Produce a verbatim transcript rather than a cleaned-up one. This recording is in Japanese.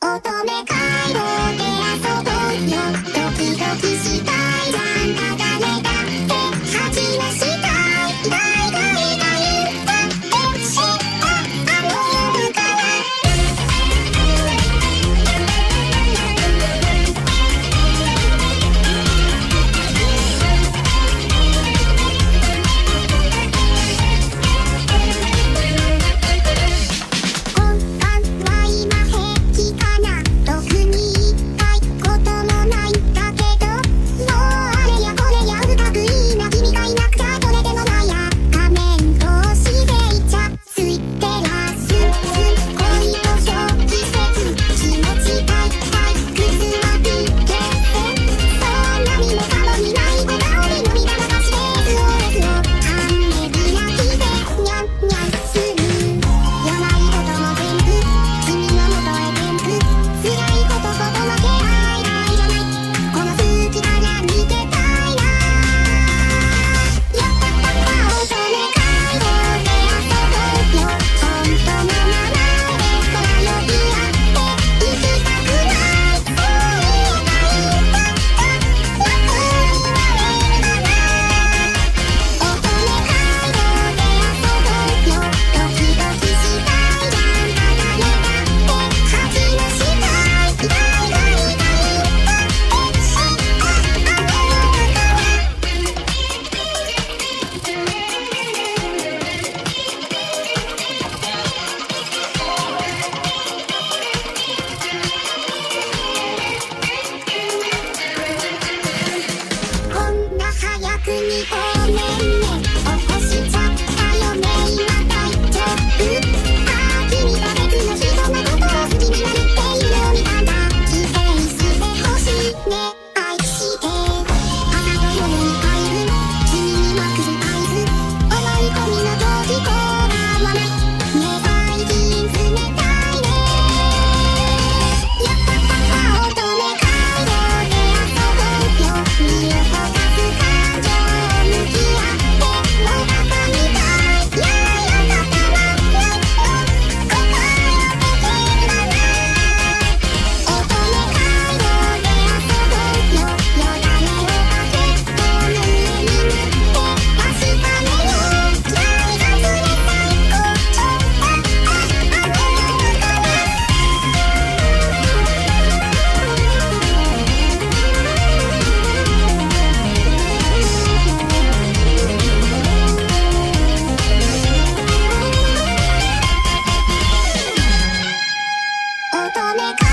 乙女回路で遊ぼうよ。ドキドキしたいじゃんただねだって恥はしたい。大概が言ったって知ったあの夜から。今晩は今平気かな。特に言いたいこともないんだけど、もうあれやこれやうかくいいな。君がいなくちゃどれでもないや。仮面同士でイチャついてらす恋と小季節気持ちたいたい靴はピッケそんなにもかもにない小顔に飲みだ流して エスオーエス を半目開きでニャンニャンする。やばいことも全部君のもとへ転覆。辛いことほど負けないないじゃない。この隙から逃げたいな。やったったった乙女回路で遊ぼうよ。本当のままで空呼び合って行きたくない。そう言えばいいんだって楽になれるかな。乙女回路で遊ぼうよ。ドキドキしたいじゃんただねだって恥はしたい。大概が言ったって知ったあの夜から。こんな早くにごめんね。起こしちゃったよね。今大丈夫？ああ君と別の人のことを好きになるっていうのを見たんだ。きれいしてほしいね。愛して朝と夜に変える君にまくる合図。思い込みの時こらわない。ね最近冷たいね。やったったった乙女回路で遊ぼうよ。身を焦がす感情を向き合ってもうバカみたい。いやいやだったらもっと答えを見てらない。乙女回路で遊ぼうよ。よだれをバケットの上に塗って確かめよう。期待がずれ最高潮だったあの夜から。乙女回